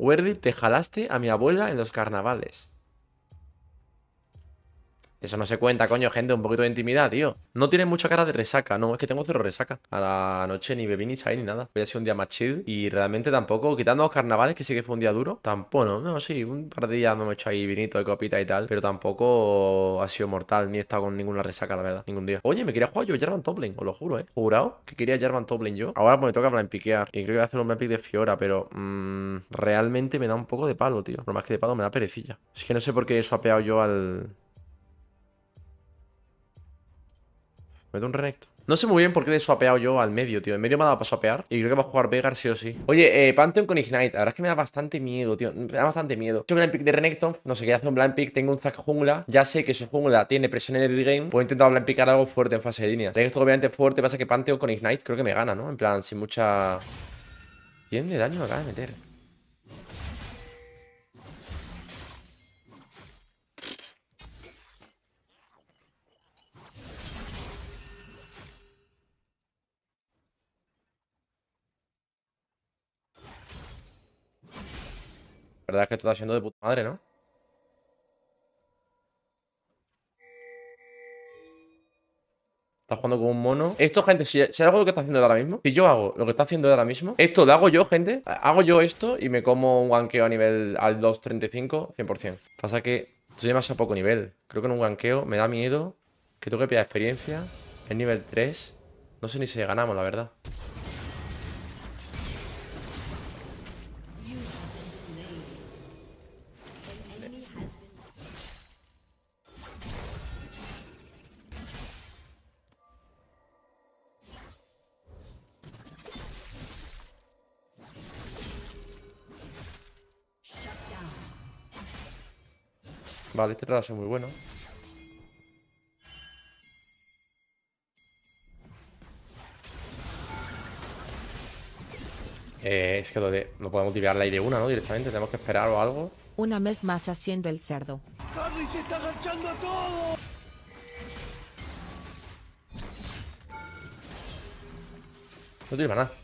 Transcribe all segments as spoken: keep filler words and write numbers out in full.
Werdy, te jalaste a mi abuela en los carnavales. Eso no se cuenta, coño, gente. Un poquito de intimidad, tío. No tiene mucha cara de resaca. No, es que tengo cero resaca. A la noche ni bebí ni chai ni nada. Hoy ha sido un día más chill. Y realmente tampoco, quitando los carnavales, que sí que fue un día duro. Tampoco, no, no, sí. Un par de días me hemos hecho ahí vinito de copita y tal. Pero tampoco ha sido mortal. Ni he estado con ninguna resaca, la verdad. Ningún día. Oye, me quería jugar yo Jarvan Top Lane, os lo juro, eh. Jurado que quería Jarvan Top Lane yo. Ahora pues me toca blind piquear. Y creo que voy a hacer un blind pick de Fiora. Pero mmm, realmente me da un poco de palo, tío. Pero más que de palo me da perecilla. Es que no sé por qué he swapeado yo al... Meto un Renekton. No sé muy bien por qué le he swapeado yo al medio, tío. En medio me ha dado para swapear. Y creo que va a jugar Veigar sí o sí. Oye, eh, Pantheon con Ignite. La verdad es que me da bastante miedo, tío. Me da bastante miedo. He hecho un blind pick de Renekton. No sé qué hace un blind pick. Tengo un Zac jungla. Ya sé que su jungla tiene presión en el early game. Puedo intentar blind picar algo fuerte en fase de línea. Renekton obviamente fuerte. Pasa que Pantheon con Ignite creo que me gana, ¿no? En plan, sin mucha... cien de daño me acaba de meter. La verdad es que esto está siendo de puta madre, ¿no? Está jugando como un mono. Esto, gente, si, si hago lo que está haciendo él ahora mismo, si yo hago lo que está haciendo él ahora mismo, esto lo hago yo, gente. Hago yo esto y me como un ganqueo a nivel al dos treinta y cinco, cien por cien. Pasa que estoy demasiado poco nivel. Creo que en un ganqueo me da miedo que tengo que pillar experiencia. Es nivel tres. No sé ni si ganamos, la verdad. Vale, este trazo es muy bueno. Eh, es que lo de, no podemos tirar la I de una, ¿no? Directamente, tenemos que esperar o algo. Una vez más haciendo el cerdo. ¡Harry se está agachando a todo! No tiene maná.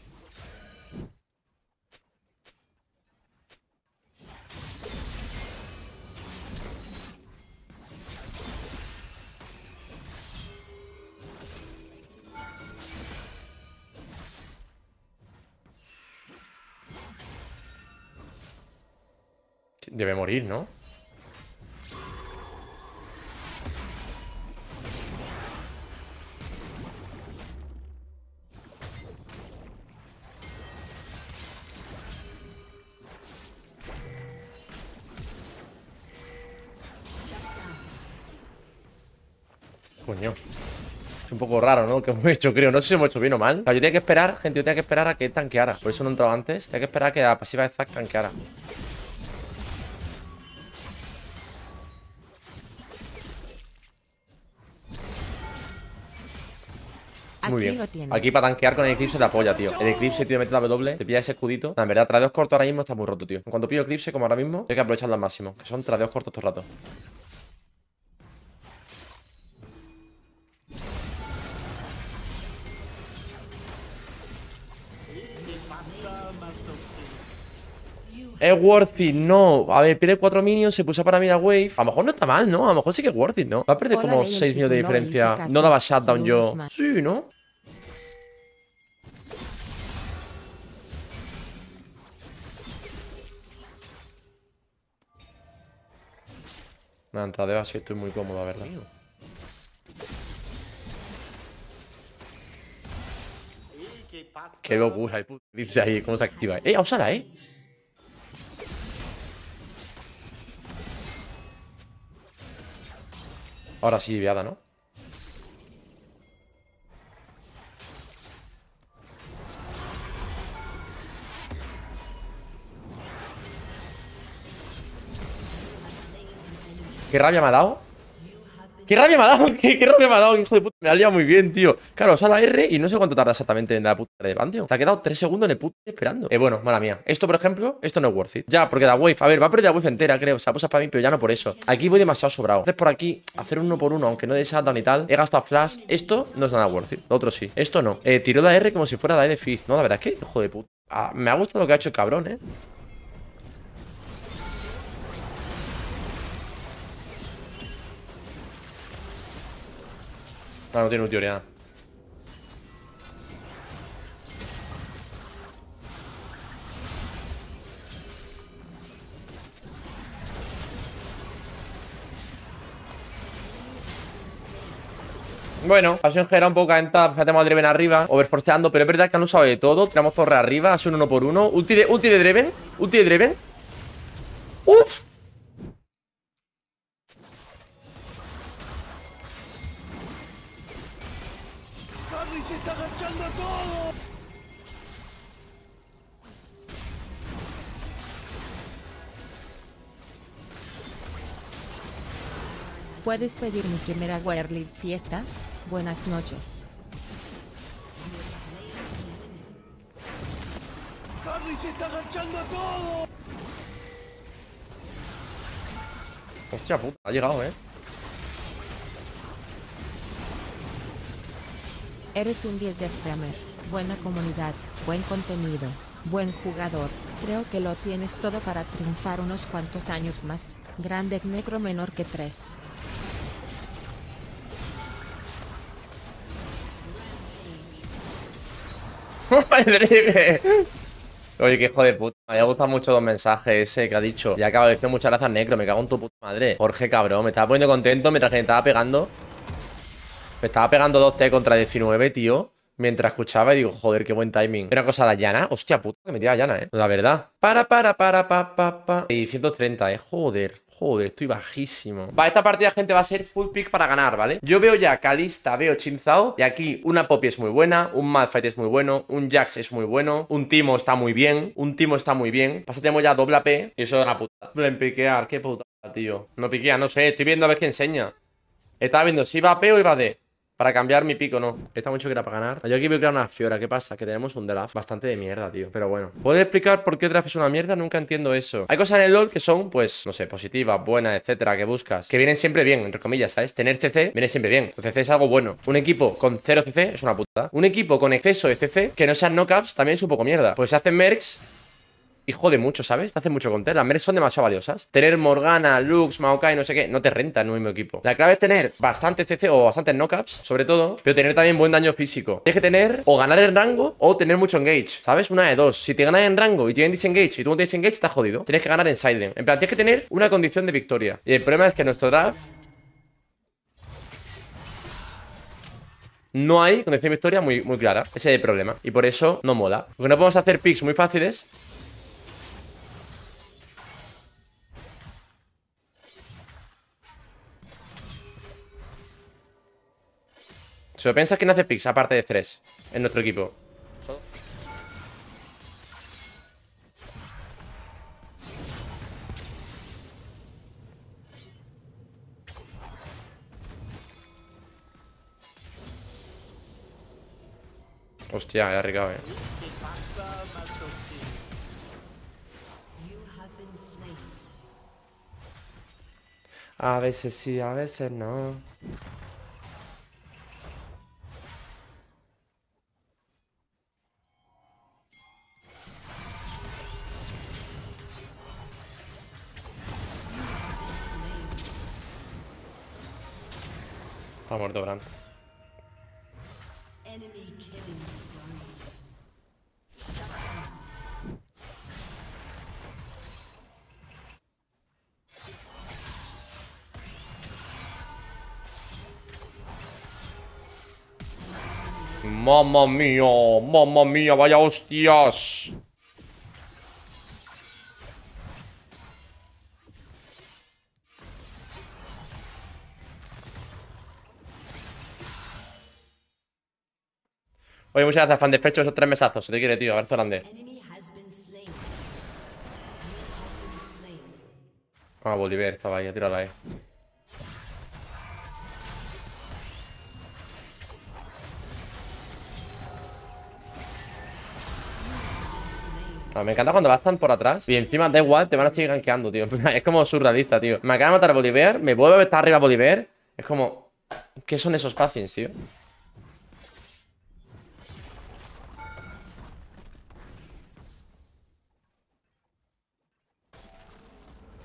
Debe morir, ¿no? Coño. Es un poco raro, ¿no? Que hemos hecho, creo. No sé si hemos hecho bien o mal. O sea, yo tenía que esperar, gente, yo tenía que esperar a que tanqueara. Por eso no he entrado antes. Tenía que esperar a que la pasiva de Zac tanqueara. Muy Aquí bien. lo tienes. Aquí para tanquear con el Eclipse te apoya, tío. El Eclipse, tío, mete la W, te pilla ese escudito. No, en verdad, tradeos cortos ahora mismo está muy roto, tío. En cuanto pillo Eclipse, como ahora mismo, hay que aprovecharlo al máximo. Que son tradeos cortos todo el rato. Es worth it, no. A ver, pierde cuatro minions, se puso para mí la wave. A lo mejor no está mal, ¿no? A lo mejor sí que es worth it, ¿no? Va a perder Hola, como leí el seis minions de título y diferencia. hice No caso. daba shutdown yo. Saludos, man. Sí, ¿no? Nada, en tradeo así estoy muy cómodo, la verdad. Qué locura, hay puto eclipse ahí, ¿cómo se activa? ¡Eh, a usarla, eh! Ahora sí, viada, ¿no? ¿Qué rabia me ha dado? ¿Qué rabia me ha dado? ¿Qué, qué rabia me ha dado? Hijo de puta, me ha liado muy bien, tío. Claro, usa la R y no sé cuánto tarda exactamente en la puta de Pantheon. Se ha quedado tres segundos en el puto esperando. Eh, bueno, mala mía. Esto, por ejemplo, esto no es worth it. Ya, porque la wave, a ver, va a perder la wave entera, creo. O sea, pues para mí, pero ya no por eso. Aquí voy demasiado sobrado. Entonces, por aquí, hacer uno por uno, aunque no de shutdown y tal. He gastado flash. Esto no es nada worth it. Lo otro sí. Esto no. Eh, tiró la R como si fuera la E de Fizz. No, la verdad es que, hijo de puta. Ah, me ha gustado lo que ha hecho el cabrón, eh. No, no tiene utilidad. Bueno, pasión genera un poco calenta. Tenemos a Draven arriba, overforceando, pero es verdad que han usado de todo. Tiramos torre arriba, es un uno por uno. Ulti de, ulti de Draven, ulti de Draven. ¡Uf! Harry se está agachando todo. ¿Puedes pedir mi primera Warly fiesta? Buenas noches. Harry se está agachando todo. Hostia puta, ha llegado, eh. Eres un diez de Scrammer. Buena comunidad, buen contenido, buen jugador. Creo que lo tienes todo para triunfar unos cuantos años más. Grande negro menor que tres. Oye, qué hijo de puta. Me ha gustado mucho los mensajes ese que ha dicho. Y acabo de decir muchas gracias, negro. Me cago en tu puta madre. Jorge, cabrón. Me estaba poniendo contento mientras que me estaba pegando. Me estaba pegando dos T contra diecinueve, tío. Mientras escuchaba y digo, joder, qué buen timing. Una cosa de Yana. Hostia puta, que me tira Yana, eh. La verdad. Para, para, para, pa, pa, pa. seiscientos treinta, eh. Joder. Joder, estoy bajísimo. Vale, esta partida, gente, va a ser full pick para ganar, ¿vale? Yo veo ya Kalista, veo Chinzao. Y aquí una Poppy es muy buena, un Malphite es muy bueno, un Jax es muy bueno, un Timo está muy bien, un Timo está muy bien. Pasa, tenemos ya doble A P y eso es una puta. En piquear, qué puta, tío. No piquea, no sé, estoy viendo a ver qué enseña. Estaba viendo si iba A P o iba D. Para cambiar mi pico, no. Está mucho que era para ganar. Yo aquí voy a crear una Fiora. ¿Qué pasa? Que tenemos un draft bastante de mierda, tío. Pero bueno. ¿Puedes explicar por qué draft es una mierda? Nunca entiendo eso. Hay cosas en el LoL que son, pues, no sé, positivas, buenas, etcétera, que buscas. Que vienen siempre bien, entre comillas, ¿sabes? Tener C C viene siempre bien. C C es algo bueno. Un equipo con cero C C es una puta. Un equipo con exceso de C C, que no sean knockups, también es un poco mierda. Pues se hacen mercs y jode mucho, ¿sabes? Te hace mucho counter. Las mercs son demasiado valiosas. Tener Morgana, Lux, Maokai, no sé qué, no te renta en un mismo equipo. La clave es tener bastante C C o bastantes knockups, sobre todo, pero tener también buen daño físico. Tienes que tener o ganar en rango o tener mucho engage, ¿sabes? Una de dos. Si te ganas en rango y tienen disengage y tú no tienes engage, estás jodido. Tienes que ganar en silent. En plan, tienes que tener una condición de victoria. Y el problema es que en nuestro draft no hay condición de victoria muy, muy clara. Ese es el problema. Y por eso no mola. Porque no podemos hacer picks muy fáciles. Si lo piensas, ¿quién hace picks aparte de tres en nuestro equipo? Hostia, he arriesgado, eh. A veces sí, a veces no. Está muerto, Bran. Mamma mía, mamma mía, vaya hostias. Oye, muchas gracias, fan de pecho, esos tres mesazos. Se te quiere, tío. Abrazo grande. Ah, Bolívar, estaba ahí, tírala ahí. Ah, me encanta cuando bastan por atrás y encima da igual, te van a seguir gankeando, tío. Es como surrealista, tío. Me acaba de matar a Bolívar, me vuelve a estar arriba Bolívar. Es como... ¿Qué son esos pathings, tío?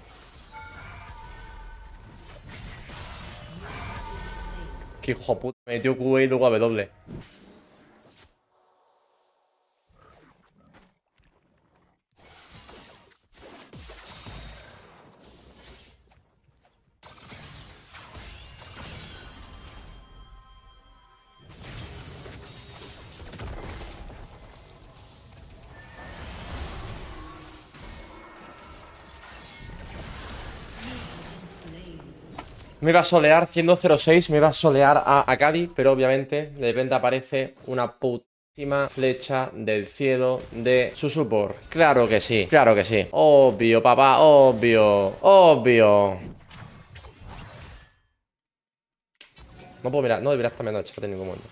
Qué hijo puta. Metió Q y luego a W. Me iba a solear, siendo cero seis, me iba a solear a Akali, pero obviamente de repente aparece una putísima flecha del cielo de su support. Claro que sí, claro que sí. Obvio, papá, obvio, obvio. No puedo mirar, no debería estar mirando el chat en ningún momento.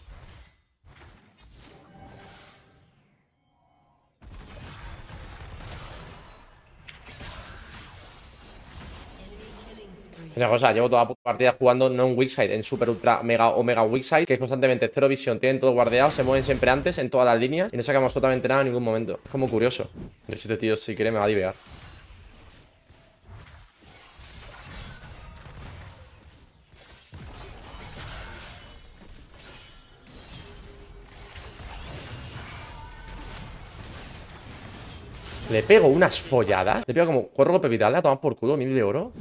Esa cosa, llevo toda la partida jugando no en Weakside, en Super Ultra Mega o Mega Weakside, que es constantemente cero visión, tienen todo guardeado, se mueven siempre antes en todas las líneas y no sacamos absolutamente nada en ningún momento. Es como curioso. De hecho, este tío, si quiere, me va a divear. Le pego unas folladas. Le pego como cuatro golpes vitales, a tomar por culo, mil de oro.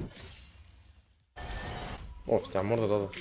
Hostia, muerto todo.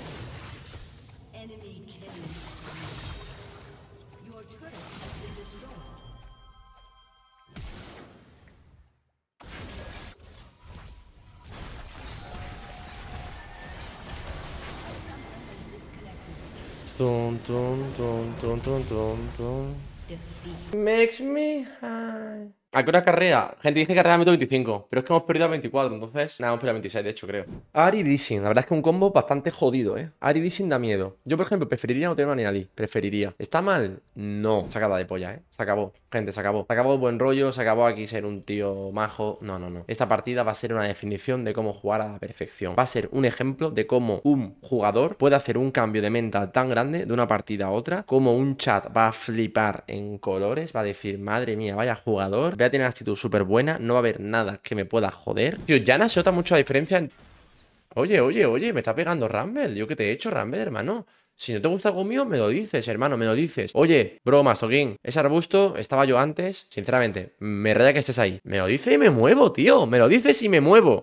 Tum, tum, tum, tum, tum, tum, tum. Makes me high. ¿A qué hora carrera? Gente, dije carrera a minuto veinticinco, pero es que hemos perdido a veinticuatro, entonces... Nada, hemos perdido a veintiséis, de hecho, creo. Ahri Dissing, la verdad es que un combo bastante jodido, ¿eh? Ahri Dissing da miedo. Yo, por ejemplo, preferiría no tener una Niali. Preferiría. ¿Está mal? No. Sacada de polla, ¿eh? Se acabó. Gente, se acabó. Se acabó el buen rollo, se acabó aquí ser un tío majo. No, no, no. Esta partida va a ser una definición de cómo jugar a la perfección. Va a ser un ejemplo de cómo un jugador puede hacer un cambio de mental tan grande de una partida a otra, como un chat va a flipar en colores, va a decir, madre mía, vaya jugador, voy a tener actitud súper buena, no va a haber nada que me pueda joder. Tío, Yana se nota mucho la diferencia en... Oye, oye, oye, me está pegando Rumble. ¿Yo qué te he hecho, Rumble, hermano? Si no te gusta algo mío, me lo dices, hermano, me lo dices. Oye, bro, Mastoquín, ese arbusto estaba yo antes. Sinceramente, me raya que estés ahí. Me lo dice y me muevo, tío. Me lo dices y me muevo.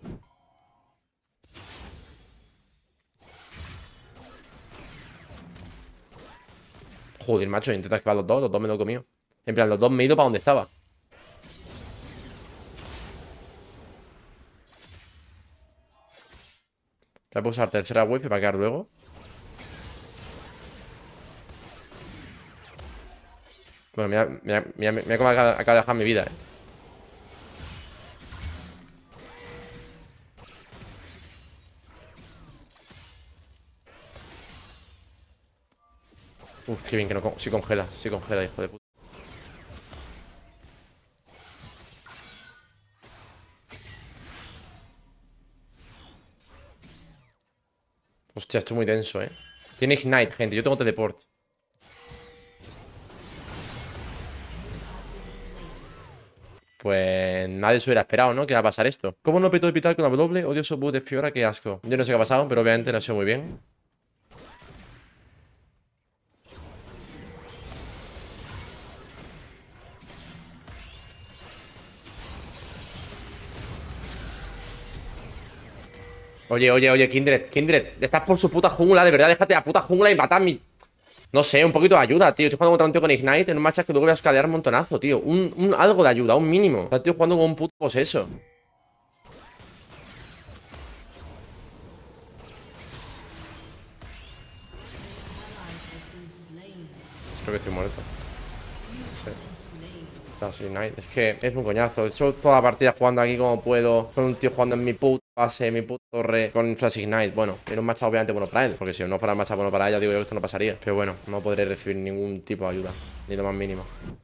Joder, macho, intenta esquivar los dos. Los dos me lo he comido. En plan, los dos me he ido para donde estaba. Voy a usar tercera wave para quedar luego. Bueno, mira, mira, mira, mira cómo acaba, acaba de dejar mi vida, eh. Uf, qué bien que no... Sí congela, sí congela, hijo de puta. Hostia, estoy muy denso, eh. Tiene Ignite, gente, yo tengo teleport. Pues nadie se hubiera esperado, ¿no? Que va a pasar esto. ¿Cómo no peto de pital con la W? Odio esos bugs de Fiora, qué asco. Yo no sé qué ha pasado, pero obviamente no sé muy bien. Oye, oye, oye, Kindred, Kindred, estás por su puta jungla, de verdad, déjate la puta jungla y mata a mi... No sé, un poquito de ayuda, tío. Estoy jugando contra un tío con Ignite en un match que luego voy a escalear un montonazo, tío. Un, un algo de ayuda, un mínimo. Está tío jugando con un puto poseso. Creo que estoy muerto. Sí. No, sí, Ignite. Es que es un coñazo. He hecho toda la partida jugando aquí como puedo. Con un tío jugando en mi puta base, mi puta torre, con Flash Ignite. Bueno, era un match obviamente bueno para él. Porque si no fuera un match bueno para ella, digo yo que esto no pasaría. Pero bueno, no podré recibir ningún tipo de ayuda. Ni lo más mínimo.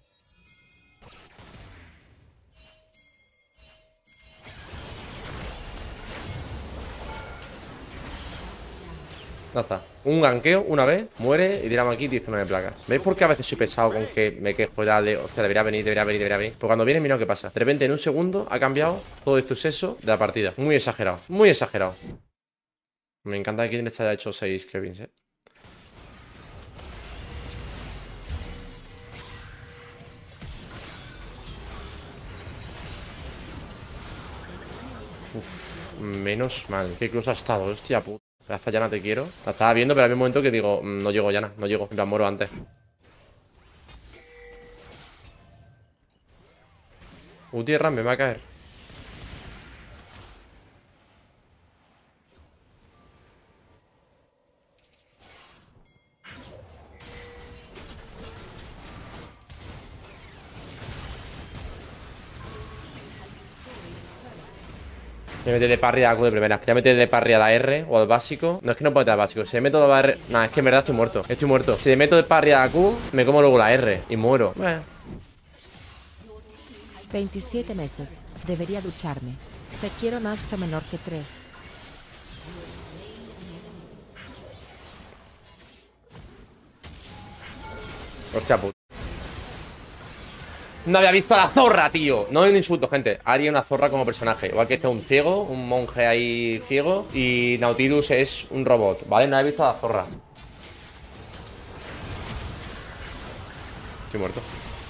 Ya está. Un ganqueo una vez, muere y tiramos aquí diecinueve placas. ¿Veis por qué a veces soy pesado con que me quejo de, o sea, debería venir, debería venir, debería venir? Porque cuando viene, mira lo que pasa. De repente, en un segundo, ha cambiado todo el suceso de la partida. Muy exagerado, muy exagerado. Me encanta que quien les haya hecho seis Kevins, eh. Uf, menos mal. Qué close ha estado, hostia puta. Gracias, Yana, te quiero. La estaba viendo, pero había un momento que digo, no llego, Yana, no llego. Me muero antes. Uh, tierra, me va a caer. Me mete de parry a Q de primera. Ya mete de parry a la R o al básico. No es que no pueda meter al básico. Si me meto de la R. Nah, es que en verdad estoy muerto. Estoy muerto. Si le meto de parry a la Q, me como luego la R y muero. Bueno. veintisiete meses. Debería ducharme. Te quiero más que menor que tres. Hostia puta. No había visto a la zorra, tío. No es un insulto, gente. Haría una zorra como personaje. Igual que este es un ciego, un monje ahí ciego. Y Nautilus es un robot, ¿vale? No había visto a la zorra. Estoy muerto.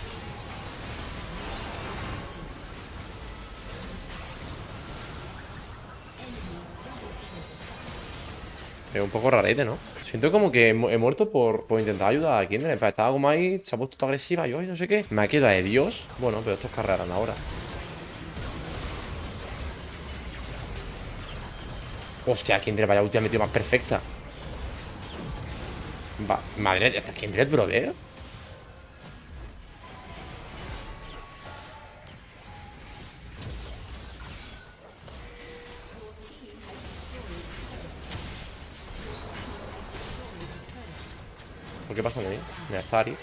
Es un poco rarete, ¿no? Siento como que he muerto por, por intentar ayudar a Kindred. Estaba como ahí, se ha puesto toda agresiva. Yo, no sé qué. Me ha quedado de Dios. Bueno, pero estos cargarán ahora. Hostia, Kindred, vaya ulti ha metido más perfecta. Va, madre, ¿ya está Kindred, brother? ¿Por qué pasa a mí? Mira, está Ari.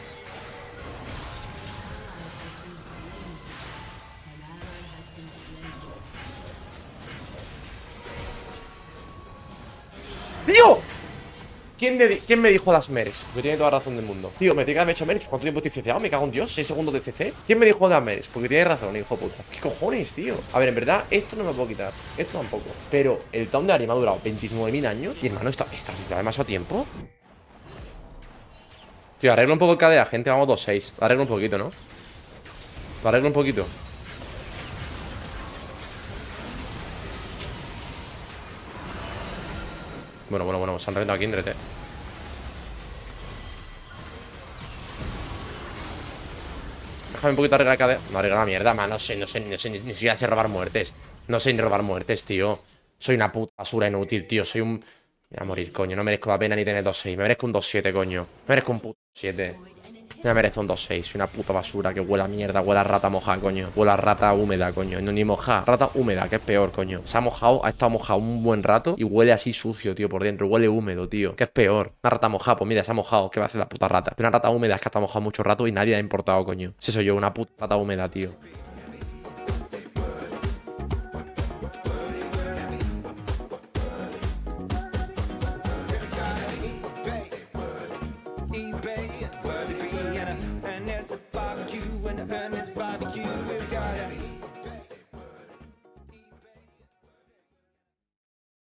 ¡Tío! ¿Quién me, ¿Quién me dijo las Meres? Que tiene toda la razón del mundo. Tío, me tiene que haber hecho Meres. ¿Cuánto tiempo estoy C C A? Me cago en Dios. ¿seis segundos de C C? ¿Quién me dijo de las Meres? Porque tiene razón, hijo de puta. ¿Qué cojones, tío? A ver, en verdad, esto no me lo puedo quitar. Esto tampoco. Pero el Town de Ari me ha durado veintinueve mil años. Y hermano, ¿está, está C C A demasiado tiempo? Tío, arreglo un poco el K D A, gente. Vamos dos seis. Arreglo un poquito, ¿no? Arreglo un poquito. Bueno, bueno, bueno, se han reventado aquí en Kindred, eh. Déjame un poquito arreglar el K D A. No arregla la mierda, man. No sé, no sé, no sé, ni, ni siquiera sé robar muertes. No sé ni robar muertes, tío. Soy una puta basura inútil, tío. Soy un... Voy a morir, coño. No merezco la pena ni tener dos seis. Me merezco un dos siete, coño. Me merezco un puto siete. Me merezco un dos seis. Soy una puta basura que huele a mierda. Huele a rata mojada, coño. Huele a rata húmeda, coño. No, ni mojada. Rata húmeda, que es peor, coño. Se ha mojado, ha estado mojado un buen rato y huele así sucio, tío, por dentro. Huele húmedo, tío. Que es peor. Una rata mojada, pues mira, se ha mojado. ¿Qué va a hacer la puta rata? Una rata húmeda es que ha estado mojado mucho rato y nadie ha importado, coño. Si soy yo, una puta rata húmeda, tío.